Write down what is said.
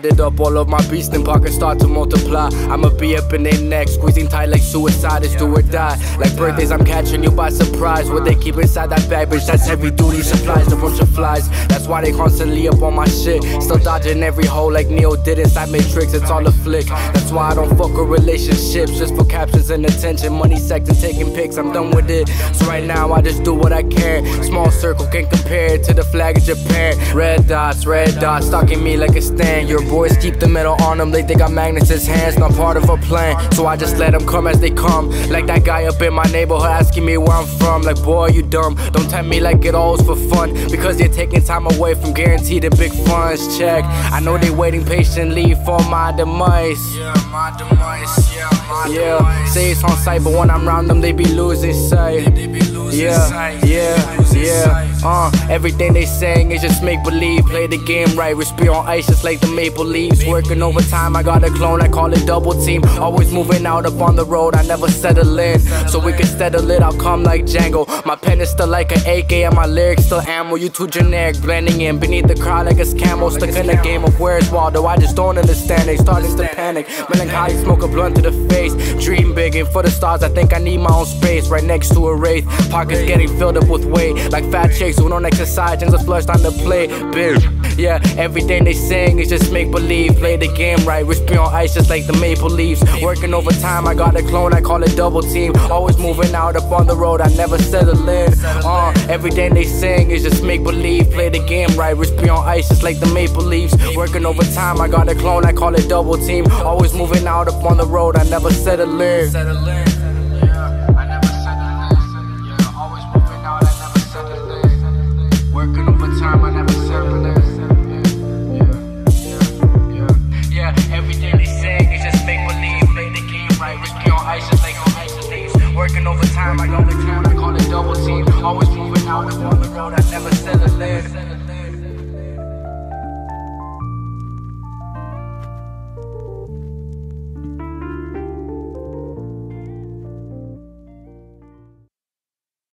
Added up all of my beats, then pockets start to multiply. I'ma be up in their neck, squeezing tight like suicide is do or die. Like birthdays, I'm catching you by surprise. What they keep inside that bag, bitch, that's heavy duty supplies. A bunch of flies, that's why they constantly up on my shit. Still dodging every hole like Neo did inside Matrix, it's all a flick. That's why I don't fuck with relationships, just for captions and attention. Money, sex, and taking pics, I'm done with it. So right now I just do what I can. Small circle can compare it to the flag of Japan. Red dots, stalking me like a stand. Your boys keep the metal on them, they think I'm magnets as hands, not part of a plan. So I just let them come as they come. Like that guy up in my neighborhood asking me where I'm from. Like, boy, you dumb, don't tempt me like it all's for fun, because you're taking time away from guaranteed and big funds. Check, I know they waiting patiently for my demise. Yeah, my demise, yeah, my demise. Say it's on sight, but when I'm around them, they be losing sight. Everything they saying is just make believe. Play the game right, we spit on ice just like the maple leaves. Working overtime, I got a clone, I call it double team. Always moving out up on the road, I never settle in. So we can settle it, I'll come like Django. My pen is still like an AK and my lyrics still ammo. You too generic, blending in beneath the crowd like a camo. Stuck in a game of where's Waldo, I just don't understand. They starting to panic, melancholy, smoke a blunt to the face. Dream big and for the stars, I think I need my own space. Right next to a wraith, pockets getting filled up with weight. Like fat chicks who don't exercise and just flushed on the plate. Bitch, yeah, everything they saying is just make believe. Play the game right, we spit on ice just like the maple leaves. Working overtime, I got a clone, I call it double team. Always moving out up on the road, I never settle in. Everything they saying is just make believe. Play the game right, we spit on ice just like the maple leaves. Working overtime, I got a clone, I call it double team. Always moving out up on the road, I never settle in. Working overtime, I got the clown, I call it double team. Always moving out on the road, I never settle in.